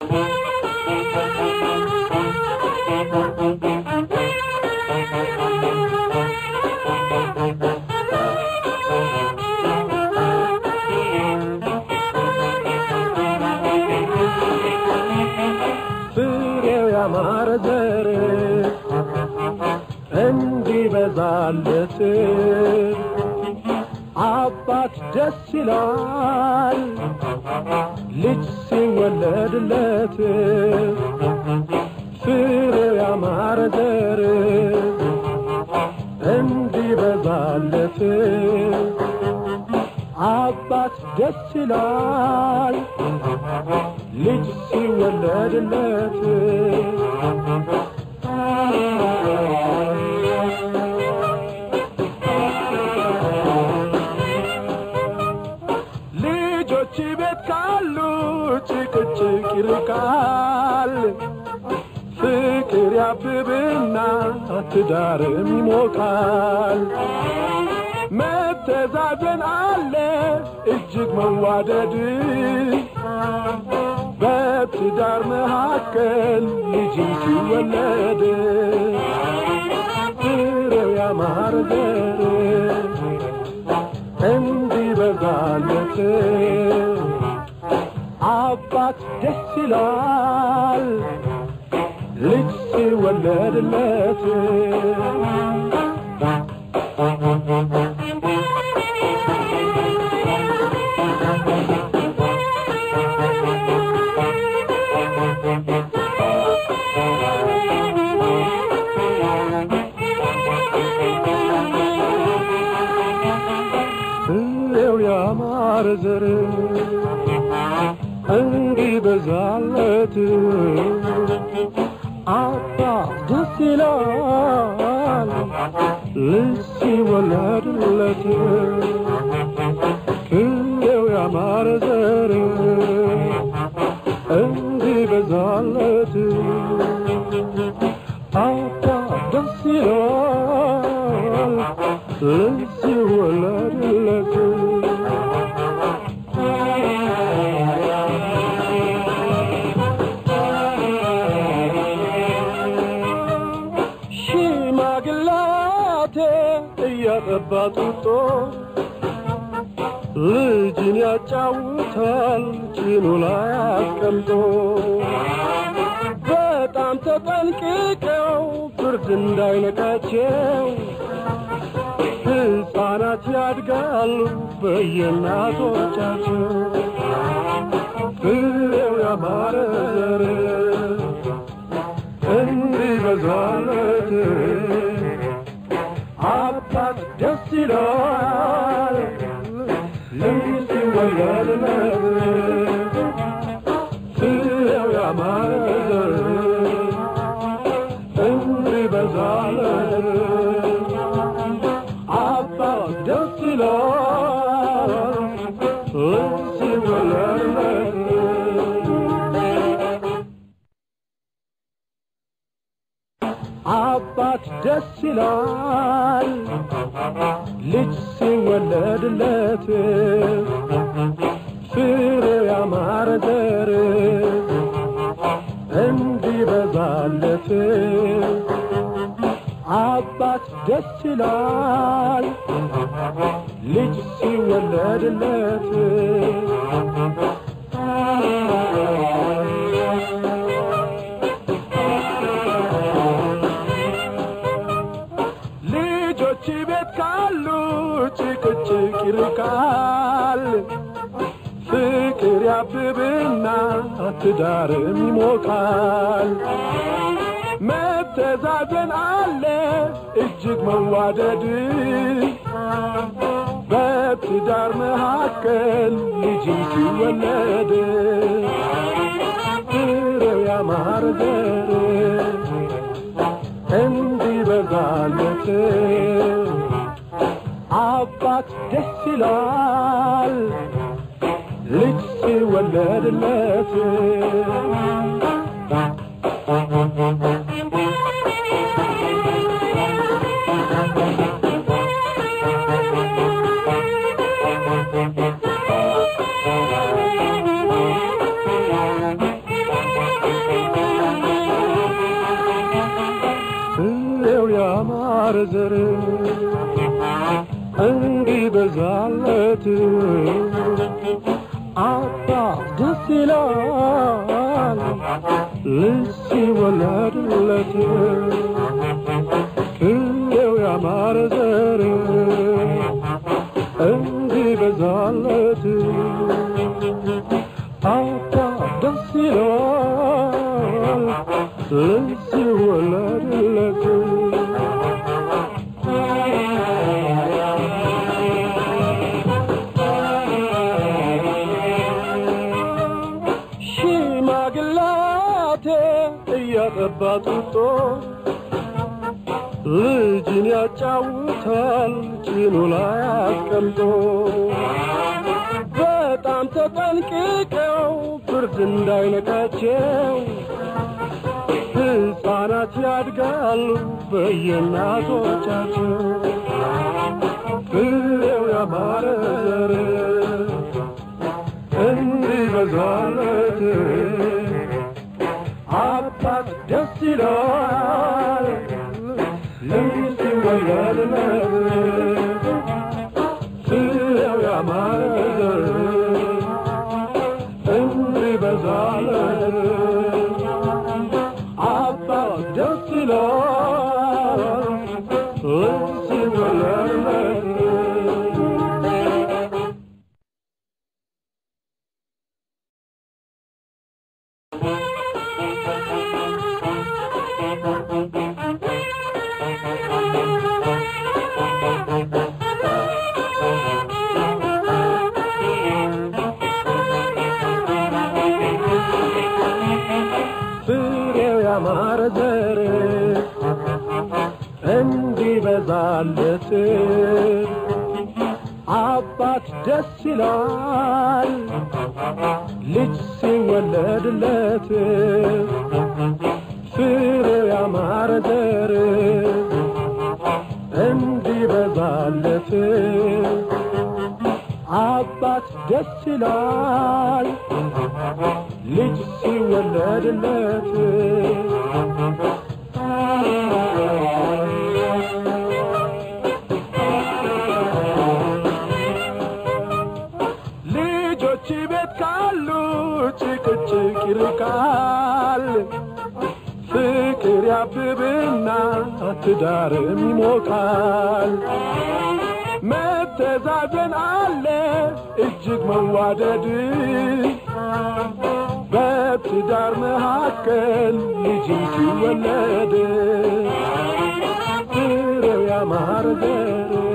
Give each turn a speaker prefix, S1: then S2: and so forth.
S1: ፍሬው ያማረ ዘር እንዲበዛለት አባት ደስ ይላል ልጅ ሲወለድለት ፍሬው ያማረ ዘር እንዲበዛለት አባት ደስ ይላል ልጅ ሲወለድለት ልጆች ቤት ካሉ ጭቅጭቅ ይርቃል ፍቅር ያብብና ትዳርም ይሞቃል መተዛዘን አለ እጅግ መዋደድ በትዳር መካከል ልጅ ሲወለድ ፍሬው ያማረ ዘር እንዲበዛለት አባት ደስ ይላል ልጅ ሲወለድለት ፍሬው ያማረ ዘር እንዲበዛለት አባት ደስ ይላል ልጅ ሲወለድለት ፍሬው ያማረ ዘር እንዲበዛለት አባት ደስ ይላል ልጅ ሲወለድለት ሽማግላቴ እያጠባጡጦ ልጅን ያጫውታል ጭኑ ላይ አስቀምጦ በጣም ተጠንቅቀው ፍርድ እንዳይነካቸው ሕፃናት ያድጋሉ በየእናቶቻቸው ፍሬው ያማረ ዘር እንዲበዛለት አባት ደስ ይላል ልጅ ሲወለድለት ፍሬው ያማረ ዘር እንዲበዛለት አባት ደስ ይላል ልጅ ሲወለድለት አባት ደስ ይላል ልጅ ሲወለድለት ፍሬው ያማረ ዘር እንዲበዛለት አባት ደስ ይላል ልጅ ሲወለድለት ልጆች ቤት ካሉ ጭቅጭቅ ይርቃል ፍቅር ያብብና ትዳርም ይሞቃል መተዛዘን አለ እጅግ መዋደድ በትዳር መካከል ልጅ ሲወለድ ፍሬው ያማረ ዘር እንዲበዛለት አባት ደስ ይላል ልጅ ሲወለድለት ዘር እንዲበዛለት አባት ደስ ይላል ልጅ ሲወለድለት ፍሬው ያማረ ዘር እንዲበዛለት አባት ደስ ይላል ልጅ ሲወለድለት ያጠባጡቶ ልጅን ያጫውታል ጭኑ ላይ አስቀምጦ በጣም ተጠንቅቀው ፍርድ እንዳይነካቸው ሕፃናት ያድጋሉ በየእናቶቻቸው ፍሬው ያማረ ዘር እንዲበዛለት አባት ደስ ይላል ልጅ ሲወለድለት ፍሬው ያማረ ዘር እንዲበዛለት አባት ደስ ይላል ልጅ ሲወለድለት ያማረ ዘር እንዲበዛለት አባት ደስ ይላል ልጅ ሲወለድለት ፍሬው ያማረ ዘር እንዲበዛለት አባት ደስ ይላል ልጅ ሲወለድለት ልጆች ቤት ካሉ ጭቅጭቅ ይርቃል ፍቅር ያብብና ትዳርም ይሞቃል መተዛዘን አለ እጅግ መዋደድ በትዳር መካከል ልጅ ሲወለድ ፍሬው ያማረ ዘር